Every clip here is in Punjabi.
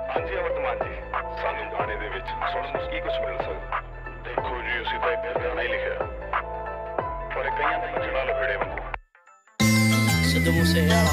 ਹਾਂਜੀ ਵਰਤਮਾਨ ਜੀ, ਸਾਨੂੰ ਗਾਣੇ ਦੇ ਵਿੱਚ ਸੁਣਨ ਨੂੰ ਕੀ ਕੁਝ ਮਿਲ ਸਕਦਾ? ਦੇਖੋ ਜੀ, ਅਸੀਂ ਤਾਂ ਇੱਕ ਗਾਣਾ ਹੀ ਲਿਖਿਆ, ਪਰ ਇਹ ਕਈਆਂ ਦਾ ਜਿਹੜਾ ਲਫੇੜੇ ਵਾਂਗੂ। ਸਿੱਧੂ ਮੂਸੇਵਾਲਾ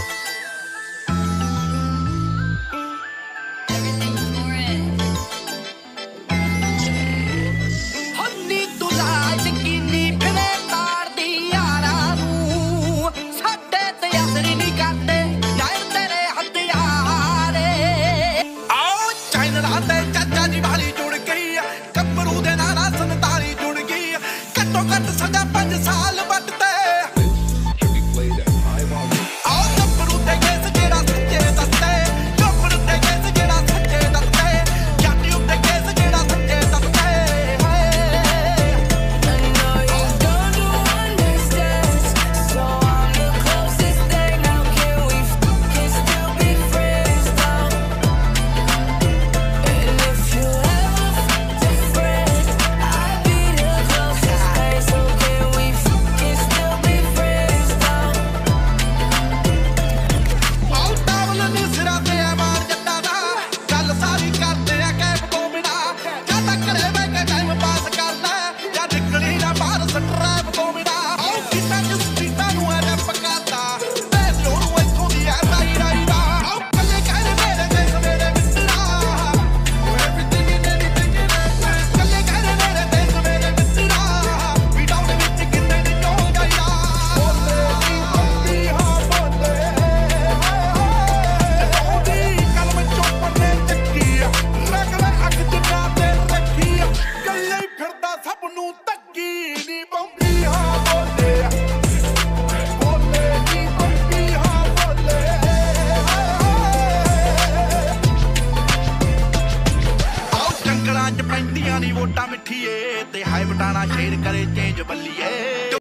ਵੋਟਾਂ ਮਿੱਠੀਏ ਤੇ ਹਾਈ ਬਟਾਣਾ ਸ਼ੇਰ ਕਰੇ ਚੇਂਜ ਬੱਲੀਏ।